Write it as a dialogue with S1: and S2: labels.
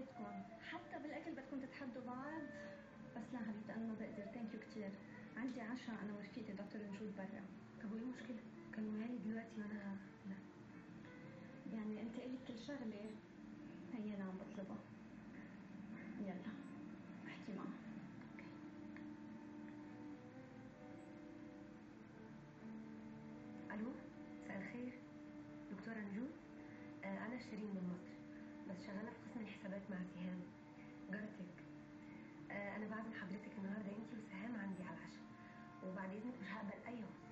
S1: بيتكم؟ حتى بالاكل بدكم تتحدوا بعض؟ بس لا حبيبتي انا ما بقدر، ثانك يو كثير. عندي عشاء انا ورفيقتي دكتور نجود برا.
S2: طب وايه المشكله؟ كانوا عيالي دلوقتي وانا لا.
S1: يعني انت قلت كل شغله هي انا عم بطلبها. يلا احكي معها.
S2: الو، مساء الخير دكتوره نجود. انا شيرين من مصر، بس شغاله في قسم الحسابات مع سهام جارتك. انا بعزم حضرتك النهارده انتي وسهام عندي على العشاء، وبعد اذنك مش هقبل اي وصف.